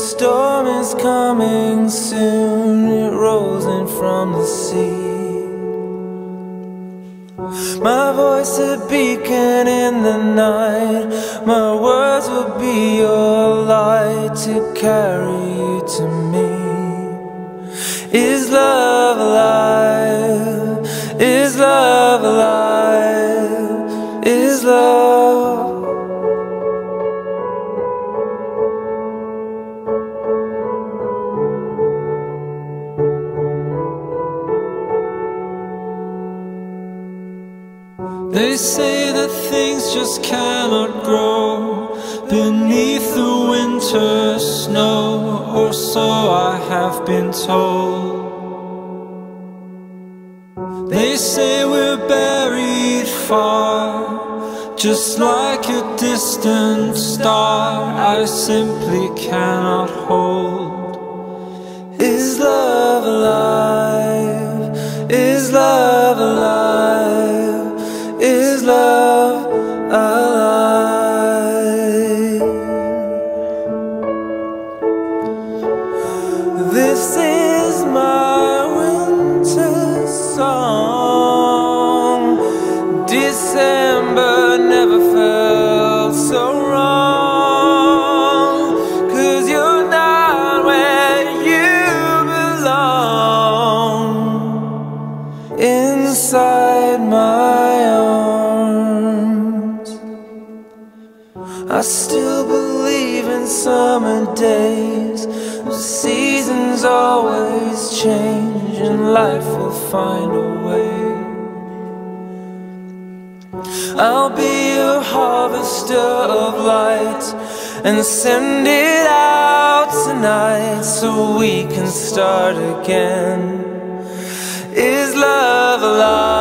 storm is coming soon, it rolls in from the sea. My voice a beacon in the night, my words will be your light to carry you to me. Is love alive? Is love alive? Is love? They say that things just cannot grow beneath the winter snow, or so I have been told. They say we're buried far, just like a distant star I simply cannot hold. Is love alive? Is love alive? Is love alive? This is my winter song. December never felt so wrong, 'cause you're not where you belong. Inside my arms, I still believe in summer days. The seasons always change and life will find a way. I'll be a harvester of light and send it out tonight so we can start again. Is love alive?